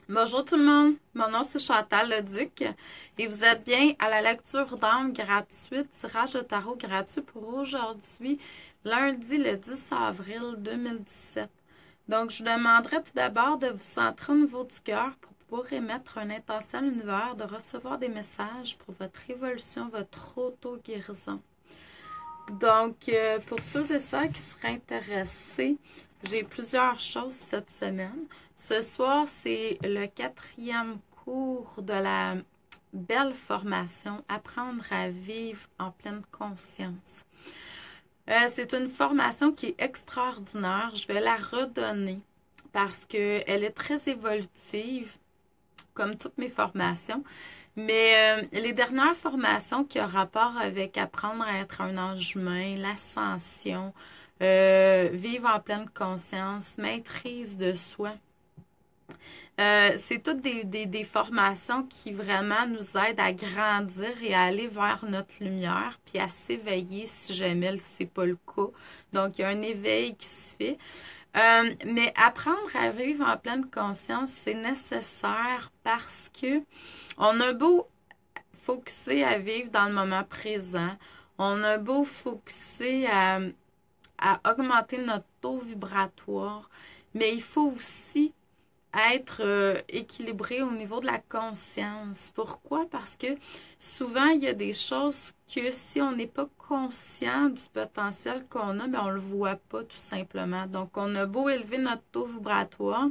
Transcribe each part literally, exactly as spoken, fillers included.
Bonjour tout le monde, mon nom c'est Chantal Leduc et vous êtes bien à la lecture d'âme gratuite, tirage de tarot gratuit pour aujourd'hui, lundi le dix avril deux mille dix-sept. Donc je vous demanderai tout d'abord de vous centrer au niveau du cœur pour pouvoir émettre une intention à l'univers, de recevoir des messages pour votre évolution, votre auto-guérison. Donc, euh, pour ceux et celles qui seraient intéressés, j'ai plusieurs choses cette semaine. Ce soir, c'est le quatrième cours de la belle formation Apprendre à vivre en pleine conscience. Euh, c'est une formation qui est extraordinaire. Je vais la redonner parce qu'elle est très évolutive, comme toutes mes formations. Mais euh, les dernières formations qui ont rapport avec apprendre à être un ange humain, l'ascension, euh, vivre en pleine conscience, maîtrise de soi, euh, c'est toutes des, des, des formations qui vraiment nous aident à grandir et à aller vers notre lumière, puis à s'éveiller si jamais c'est pas le cas. Donc, il y a un éveil qui se fait. Euh, mais apprendre à vivre en pleine conscience, c'est nécessaire parce que on a beau focuser à vivre dans le moment présent, on a beau focuser à, à augmenter notre taux vibratoire, mais il faut aussi être euh, équilibré au niveau de la conscience. Pourquoi? Parce que souvent, il y a des choses que si on n'est pas conscient du potentiel qu'on a, mais on ne le voit pas tout simplement. Donc, on a beau élever notre taux vibratoire,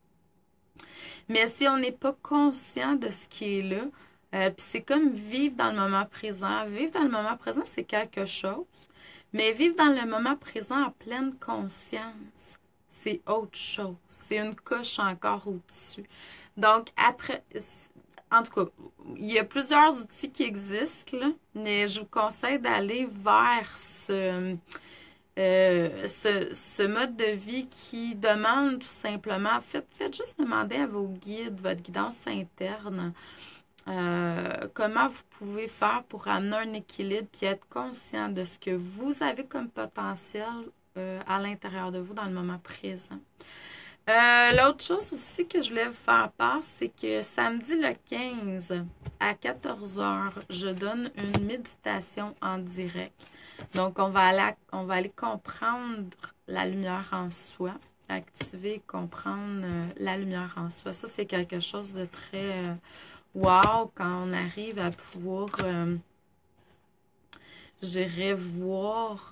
mais si on n'est pas conscient de ce qui est là, euh, puis c'est comme vivre dans le moment présent. Vivre dans le moment présent, c'est quelque chose, mais vivre dans le moment présent en pleine conscience, c'est autre chose. C'est une coche encore au-dessus. Donc, après, en tout cas, il y a plusieurs outils qui existent, là, mais je vous conseille d'aller vers ce, euh, ce, ce mode de vie qui demande tout simplement, faites, faites juste demander à vos guides, votre guidance interne, euh, comment vous pouvez faire pour amener un équilibre puis être conscient de ce que vous avez comme potentiel euh, à l'intérieur de vous dans le moment présent. Euh, l'autre chose aussi que je voulais vous faire part, c'est que samedi le quinze à quatorze heures, je donne une méditation en direct. Donc, on va aller, on va aller comprendre la lumière en soi, activer et comprendre euh, la lumière en soi. Ça, c'est quelque chose de très euh, wow quand on arrive à pouvoir, euh, j'irais voir,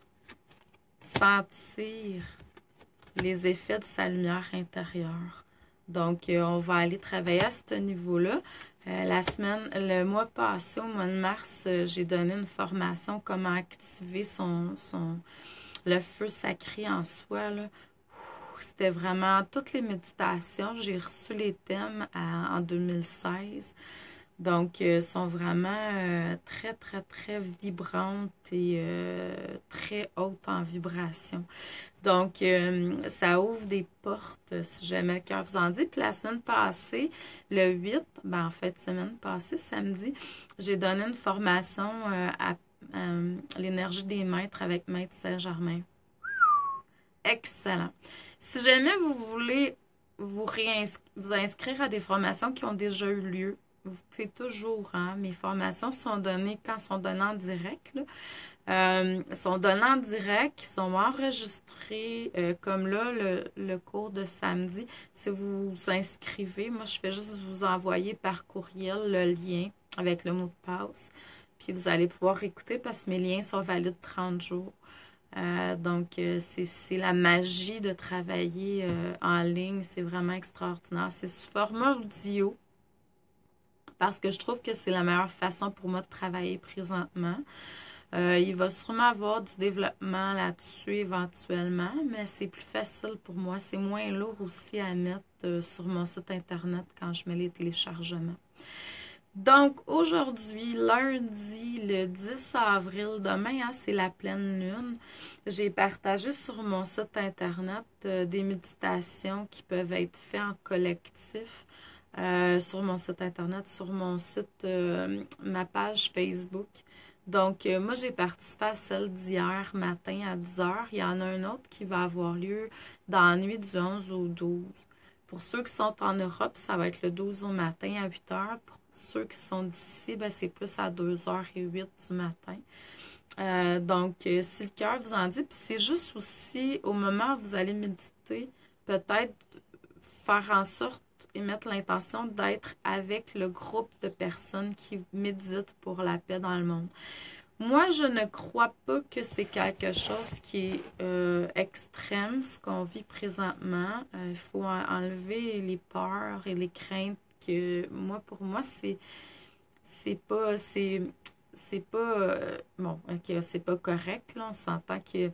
sentir les effets de sa lumière intérieure. Donc, euh, on va aller travailler à ce niveau-là. Euh, la semaine, le mois passé, au mois de mars, euh, j'ai donné une formation comment activer son, son le feu sacré en soi, là. C'était vraiment toutes les méditations. J'ai reçu les thèmes à- en deux mille seize. Donc, euh, sont vraiment euh, très, très, très vibrantes et euh, très hautes en vibration. Donc, euh, ça ouvre des portes, si jamais le cœur vous en dit. Puis la semaine passée, le huit, ben en fait, semaine passée, samedi, j'ai donné une formation euh, à euh, l'énergie des maîtres avec Maître Saint-Germain. Excellent. Si jamais vous voulez vous, réins- vous inscrire à des formations qui ont déjà eu lieu, vous pouvez toujours, hein, mes formations sont données quand sont données en direct, là. Euh, sont données en direct, sont enregistrées, euh, comme là, le, le cours de samedi. Si vous vous inscrivez, moi, je fais juste vous envoyer par courriel le lien avec le mot de passe. Puis vous allez pouvoir écouter parce que mes liens sont valides trente jours. Euh, donc, euh, c'est, c'est la magie de travailler euh, en ligne. C'est vraiment extraordinaire. C'est sous format audio parce que je trouve que c'est la meilleure façon pour moi de travailler présentement. Euh, il va sûrement avoir du développement là-dessus éventuellement, mais c'est plus facile pour moi. C'est moins lourd aussi à mettre euh, sur mon site internet quand je mets les téléchargements. Donc, aujourd'hui, lundi, le dix avril, demain, hein, c'est la pleine lune. J'ai partagé sur mon site internet euh, des méditations qui peuvent être faites en collectif euh, sur mon site internet, sur mon site, euh, ma page Facebook. Donc, euh, moi, j'ai participé à celle d'hier matin à dix heures. Il y en a un autre qui va avoir lieu dans la nuit du onze au douze. Pour ceux qui sont en Europe, ça va être le douze au matin à huit heures. Pour ceux qui sont d'ici, ben, c'est plus à deux heures et huit du matin. Euh, donc, euh, si le cœur vous en dit, puis c'est juste aussi, au moment où vous allez méditer, peut-être faire en sorte et mettre l'intention d'être avec le groupe de personnes qui méditent pour la paix dans le monde. Moi, je ne crois pas que c'est quelque chose qui est euh, extrême, ce qu'on vit présentement. Euh, il faut enlever les peurs et les craintes que, moi, pour moi, c'est c'est pas, c'est, c'est pas, euh, bon, ok, c'est pas correct, là, on s'entend que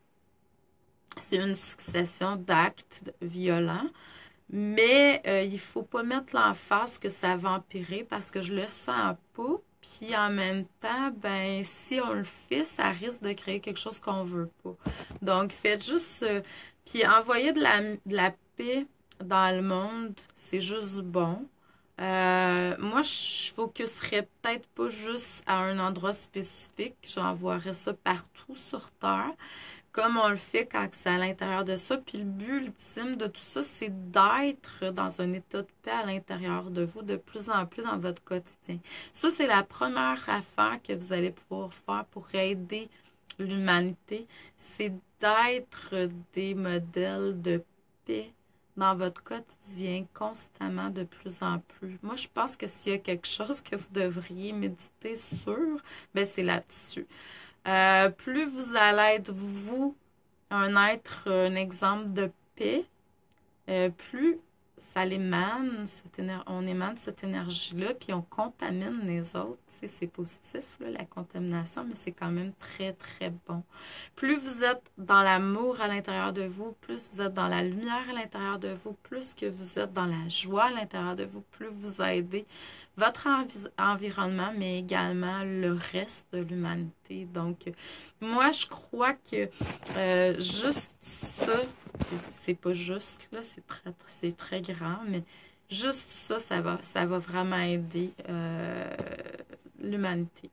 c'est une succession d'actes violents, mais euh, il faut pas mettre l'emphase que ça va empirer parce que je le sens pas. Puis en même temps, ben si on le fait, ça risque de créer quelque chose qu'on veut pas. Donc faites juste, euh, puis envoyer de la, de la paix dans le monde, c'est juste bon. Euh, moi, je focuserais peut-être pas juste à un endroit spécifique. J'envoierais ça partout sur Terre, comme on le fait quand c'est à l'intérieur de ça. Puis le but ultime de tout ça, c'est d'être dans un état de paix à l'intérieur de vous de plus en plus dans votre quotidien. Ça, c'est la première affaire que vous allez pouvoir faire pour aider l'humanité. C'est d'être des modèles de paix dans votre quotidien constamment de plus en plus. Moi, je pense que s'il y a quelque chose que vous devriez méditer sur, ben c'est là-dessus. Euh, plus vous allez être, vous, un être, un exemple de paix, euh, plus ça l'émane, cette éner- on émane cette énergie-là, puis on contamine les autres. Tu sais, c'est positif, là, la contamination, mais c'est quand même très, très bon. Plus vous êtes dans l'amour à l'intérieur de vous, plus vous êtes dans la lumière à l'intérieur de vous, plus que vous êtes dans la joie à l'intérieur de vous, plus vous aidez votre envi- environnement, mais également le reste de l'humanité. Donc, moi, je crois que euh, juste ça, puis c'est pas juste, là, c'est très, c'est très grand, mais juste ça, ça va, ça va vraiment aider euh, l'humanité.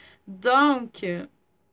Donc, euh,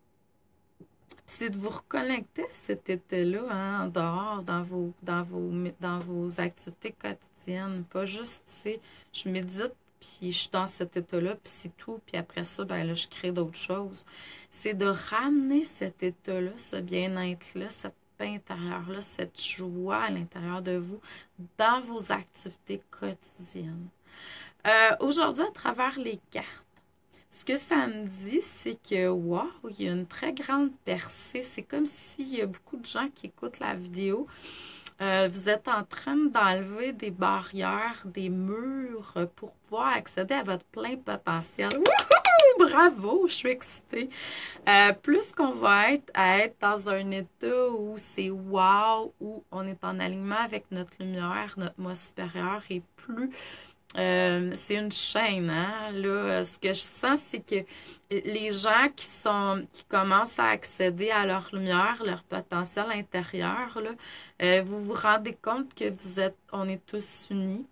c'est de vous reconnecter à cet état-là, hein, en dehors, dans vos, dans vos, dans vos activités quotidiennes. Pas juste, tu sais, je médite, puis je suis dans cet état-là, puis c'est tout, puis après ça, ben là, je crée d'autres choses. C'est de ramener cet état-là, ce bien-être-là, cette paix intérieure-là, cette joie à l'intérieur de vous, dans vos activités quotidiennes. Euh, aujourd'hui, à travers les cartes, ce que ça me dit, c'est que, wow, il y a une très grande percée. C'est comme s'il y a beaucoup de gens qui écoutent la vidéo. Euh, vous êtes en train d'enlever des barrières, des murs euh, pour pouvoir accéder à votre plein potentiel. Wouhou! Bravo, je suis excitée. Euh, plus qu'on va être à être dans un état où c'est wow, où on est en alignement avec notre lumière, notre moi supérieur, et plus euh, c'est une chaîne, hein. Là, ce que je sens, c'est que les gens qui sont qui commencent à accéder à leur lumière, leur potentiel intérieur, là, euh, vous vous rendez compte que vous êtes, on est tous unis.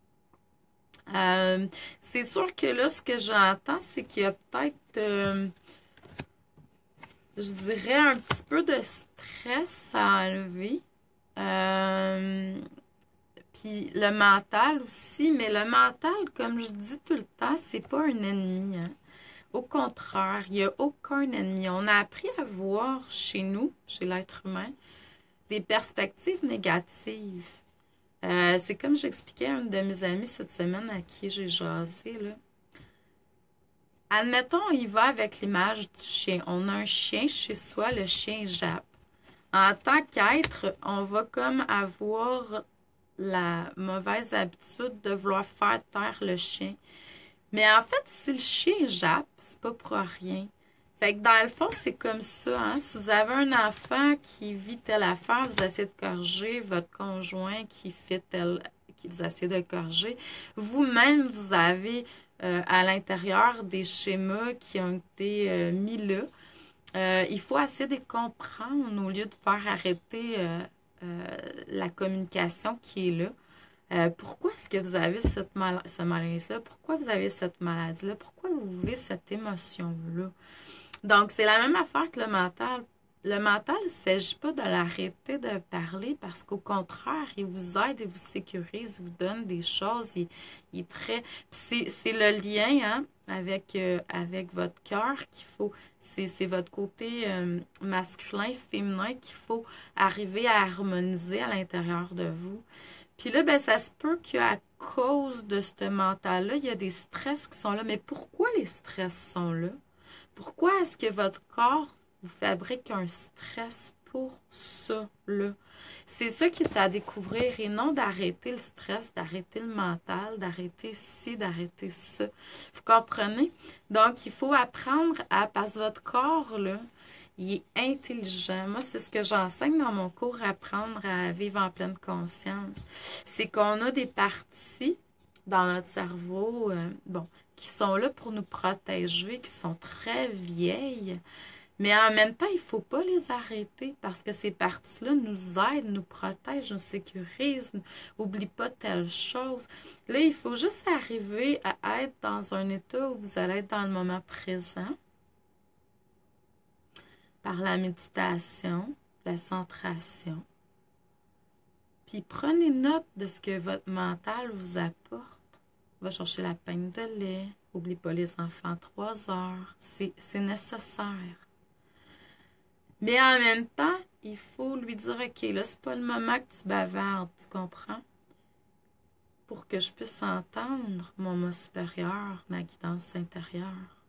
Euh, c'est sûr que là, ce que j'entends, c'est qu'il y a peut-être, euh, je dirais, un petit peu de stress à enlever. Euh, Puis le mental aussi, mais le mental, comme je dis tout le temps, c'est pas un ennemi, hein. Au contraire, il n'y a aucun ennemi. On a appris à voir chez nous, chez l'être humain, des perspectives négatives. Euh, c'est comme j'expliquais à une de mes amies cette semaine à qui j'ai jasé, là. Admettons, il va avec l'image du chien. On a un chien chez soi, le chien jappe. En tant qu'être, on va comme avoir la mauvaise habitude de vouloir faire taire le chien. Mais en fait, si le chien jappe, c'est pas pour rien. Fait que dans le fond, c'est comme ça, hein. Si vous avez un enfant qui vit telle affaire, vous essayez de corriger votre conjoint qui fait tel, qui vous essayez de corriger. Vous-même, vous avez euh, à l'intérieur des schémas qui ont été euh, mis là. Euh, il faut essayer de les comprendre au lieu de faire arrêter euh, euh, la communication qui est là. Euh, pourquoi est-ce que vous avez cette mal ce malaise-là? Pourquoi vous avez cette maladie-là? Pourquoi vous vivez cette émotion-là? Donc, c'est la même affaire que le mental. le mental, il ne s'agit pas de l'arrêter de parler parce qu'au contraire, il vous aide, il vous sécurise, il vous donne des choses, il, il est très... C'est, c'est le lien hein, avec, euh, avec votre cœur qu'il faut... C'est, c'est votre côté euh, masculin, féminin qu'il faut arriver à harmoniser à l'intérieur de vous. Puis là, ben, ça se peut qu'à cause de ce mental-là, il y a des stress qui sont là. Mais pourquoi les stress sont là? Pourquoi est-ce que votre corps vous fabrique un stress pour ça, là? C'est ça qui est à découvrir et non d'arrêter le stress, d'arrêter le mental, d'arrêter ci, d'arrêter ça. Vous comprenez? Donc, il faut apprendre à... Parce que votre corps, là, il est intelligent. Moi, c'est ce que j'enseigne dans mon cours, apprendre à vivre en pleine conscience. C'est qu'on a des parties dans notre cerveau, euh, bon, qui sont là pour nous protéger, qui sont très vieilles. Mais en même temps, il ne faut pas les arrêter parce que ces parties-là nous aident, nous protègent, nous sécurisent. N'oublie pas telle chose. Là, il faut juste arriver à être dans un état où vous allez être dans le moment présent par la méditation, la centration. Puis prenez note de ce que votre mental vous apporte. Va chercher la peigne de lait. N'oublie pas les enfants trois heures. C'est, c'est nécessaire. Mais en même temps, il faut lui dire, OK, là, c'est pas le moment que tu bavardes, tu comprends? Pour que je puisse entendre mon moi supérieur, ma guidance intérieure.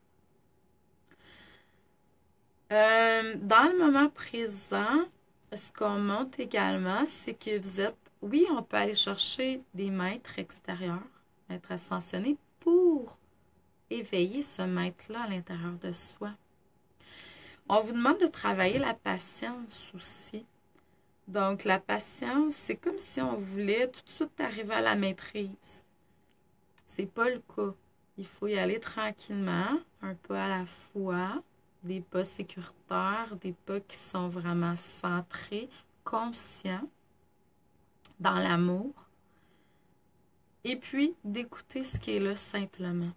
Euh, dans le moment présent, ce qu'on montre également, c'est que vous êtes, oui, on peut aller chercher des maîtres extérieurs, maîtres ascensionnés, pour éveiller ce maître-là à l'intérieur de soi. On vous demande de travailler la patience aussi. Donc, la patience, c'est comme si on voulait tout de suite arriver à la maîtrise. C'est pas le cas. Il faut y aller tranquillement, un pas à la fois, des pas sécuritaires, des pas qui sont vraiment centrés, conscients, dans l'amour. Et puis, d'écouter ce qui est là simplement.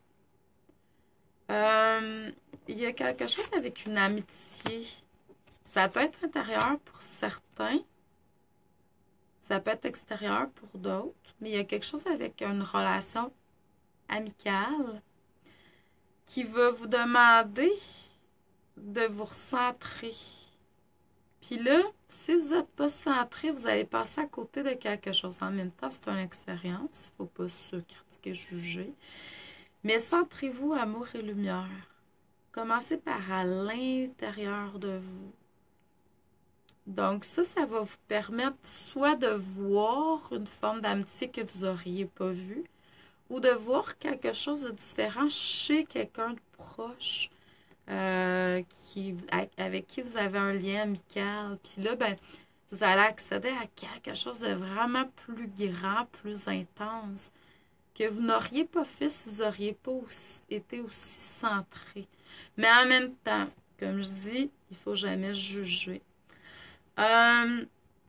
Euh, il y a quelque chose avec une amitié. Ça peut être intérieur pour certains. Ça peut être extérieur pour d'autres. Mais il y a quelque chose avec une relation amicale qui va vous demander de vous recentrer. Puis là, si vous n'êtes pas centré, vous allez passer à côté de quelque chose. En même temps, c'est une expérience. Il ne faut pas se critiquer, juger. Mais centrez-vous, amour et lumière. Commencez par à l'intérieur de vous. Donc ça, ça va vous permettre soit de voir une forme d'amitié que vous n'auriez pas vue, ou de voir quelque chose de différent chez quelqu'un de proche, euh, qui, avec qui vous avez un lien amical. Puis là, ben, vous allez accéder à quelque chose de vraiment plus grand, plus intense, que vous n'auriez pas fait si vous n'auriez pas aussi, été aussi centré. Mais en même temps, comme je dis, il ne faut jamais juger. Euh,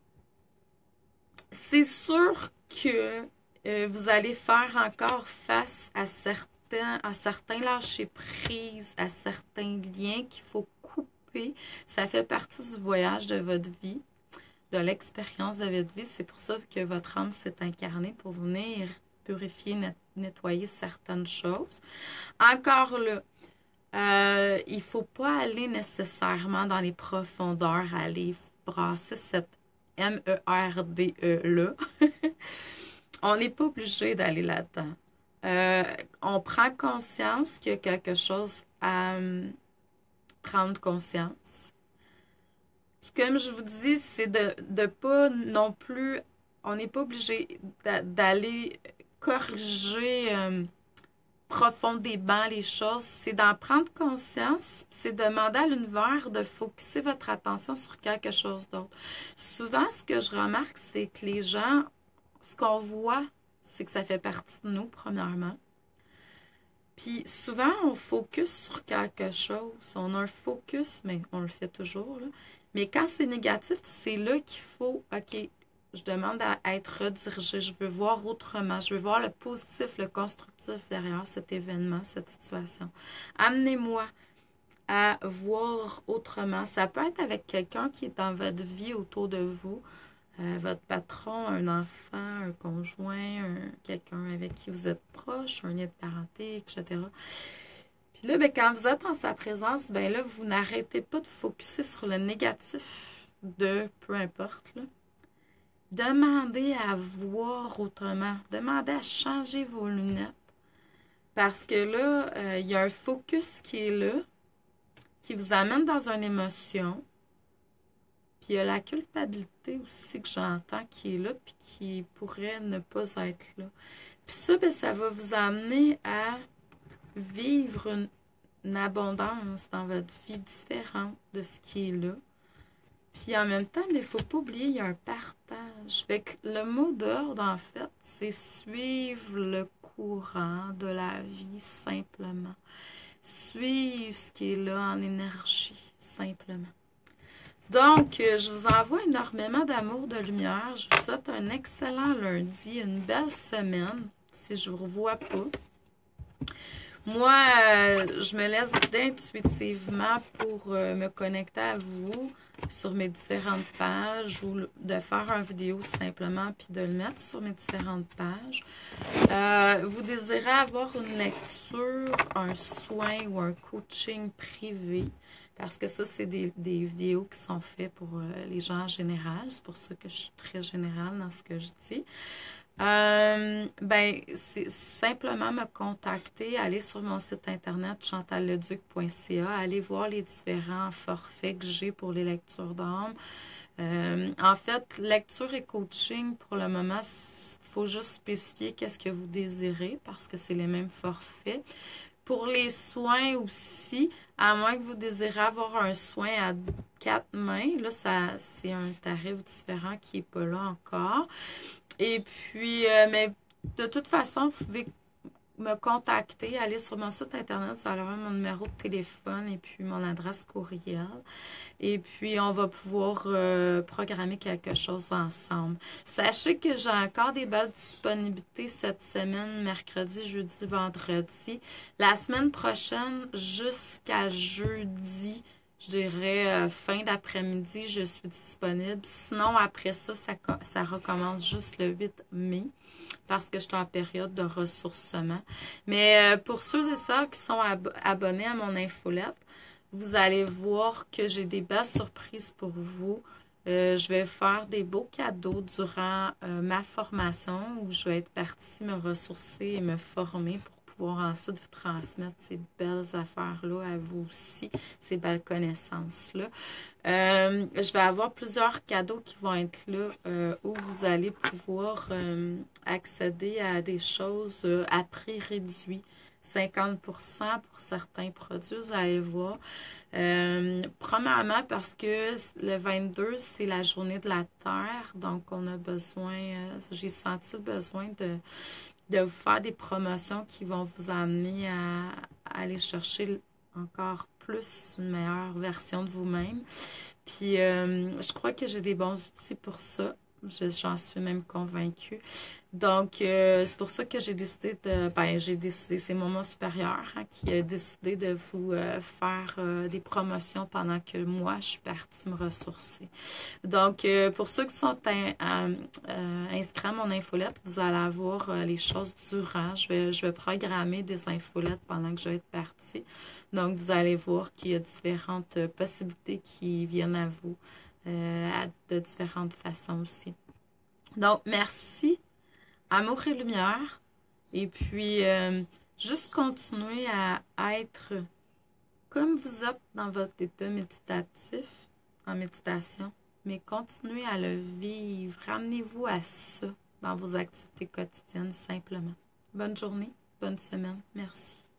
c'est sûr que euh, vous allez faire encore face à certains, à certains lâcher-prise, à certains liens qu'il faut couper. Ça fait partie du voyage de votre vie, de l'expérience de votre vie. C'est pour ça que votre âme s'est incarnée pour venir purifier, nettoyer certaines choses. Encore là, euh, il ne faut pas aller nécessairement dans les profondeurs, aller brasser cette M E R D E-là. On n'est pas obligé d'aller là-dedans. Euh, on prend conscience qu'il y a quelque chose à um, prendre conscience. Puis comme je vous dis, c'est de ne pas non plus... On n'est pas obligé d'aller corriger euh, profondément les choses. C'est d'en prendre conscience, c'est demander à l'univers de focusser votre attention sur quelque chose d'autre. Souvent, ce que je remarque, c'est que les gens, ce qu'on voit, c'est que ça fait partie de nous, premièrement. Puis souvent, on focus sur quelque chose. On a un focus, mais on le fait toujours, là. Mais quand c'est négatif, c'est là qu'il faut, OK, je demande à être redirigée. Je veux voir autrement. Je veux voir le positif, le constructif derrière cet événement, cette situation. Amenez-moi à voir autrement. Ça peut être avec quelqu'un qui est dans votre vie autour de vous, euh, votre patron, un enfant, un conjoint, un, quelqu'un avec qui vous êtes proche, un lien de parenté, et cetera. Puis là, ben, quand vous êtes en sa présence, ben là, vous n'arrêtez pas de focuser sur le négatif de peu importe, là. Demandez à voir autrement. Demandez à changer vos lunettes. Parce que là, euh, il y a un focus qui est là, qui vous amène dans une émotion. Puis il y a la culpabilité aussi que j'entends qui est là, puis qui pourrait ne pas être là. Puis ça, ben, ça va vous amener à vivre une, une abondance dans votre vie différente de ce qui est là. Puis en même temps, il ne faut pas oublier, il y a un partage. Fait que le mot d'ordre, en fait, c'est suivre le courant de la vie simplement. Suivre ce qui est là en énergie, simplement. Donc, je vous envoie énormément d'amour, de lumière. Je vous souhaite un excellent lundi, une belle semaine, si je ne vous revois pas. Moi, euh, je me laisse guider intuitivement pour euh, me connecter à vous sur mes différentes pages ou de faire une vidéo simplement puis de le mettre sur mes différentes pages. Euh, vous désirez avoir une lecture, un soin ou un coaching privé, parce que ça, c'est des, des vidéos qui sont faites pour euh, les gens en général. C'est pour ça que je suis très générale dans ce que je dis. Euh, ben, c'est simplement me contacter, aller sur mon site internet chantal leduc point c a, aller voir les différents forfaits que j'ai pour les lectures d'âme. Euh, en fait, lecture et coaching, pour le moment, il faut juste spécifier qu'est-ce que vous désirez parce que c'est les mêmes forfaits. Pour les soins aussi, à moins que vous désirez avoir un soin à quatre mains, là, ça, c'est un tarif différent qui n'est pas là encore. Et puis, euh, mais de toute façon, vous pouvez me contacter, aller sur mon site internet, vous allez avoir mon numéro de téléphone et puis mon adresse courriel. Et puis, on va pouvoir euh, programmer quelque chose ensemble. Sachez que j'ai encore des belles disponibilités cette semaine, mercredi, jeudi, vendredi. La semaine prochaine, jusqu'à jeudi, je dirais euh, fin d'après-midi, je suis disponible. Sinon, après ça, ça, ça recommence juste le huit mai parce que je suis en période de ressourcement. Mais euh, pour ceux et celles qui sont ab abonnés à mon infolette, vous allez voir que j'ai des belles surprises pour vous. Euh, je vais faire des beaux cadeaux durant euh, ma formation où je vais être partie me ressourcer et me former pour pouvoir ensuite vous transmettre ces belles affaires-là à vous aussi, ces belles connaissances-là. Euh, je vais avoir plusieurs cadeaux qui vont être là euh, où vous allez pouvoir euh, accéder à des choses euh, à prix réduit. cinquante pour cent pour certains produits, vous allez voir. Euh, premièrement, parce que le vingt-deux, c'est la journée de la Terre, donc on a besoin, euh, j'ai senti le besoin de de vous faire des promotions qui vont vous amener à, à aller chercher encore plus une meilleure version de vous-même. Puis, euh, je crois que j'ai des bons outils pour ça. J'en suis même convaincue. Donc, euh, c'est pour ça que j'ai décidé de... Ben, j'ai décidé, c'est mon moi supérieur hein, qui a décidé de vous euh, faire euh, des promotions pendant que moi, je suis partie me ressourcer. Donc, euh, pour ceux qui sont in, euh, euh, inscrits à mon infolette, vous allez avoir euh, les choses durant. Je vais, je vais programmer des infolettes pendant que je vais être partie. Donc, vous allez voir qu'il y a différentes euh, possibilités qui viennent à vous euh, de différentes façons aussi. Donc, merci. Amour et lumière. Et puis, euh, juste continuer à être comme vous êtes dans votre état méditatif, en méditation, mais continuez à le vivre. Ramenez-vous à ça dans vos activités quotidiennes simplement. Bonne journée, bonne semaine. Merci.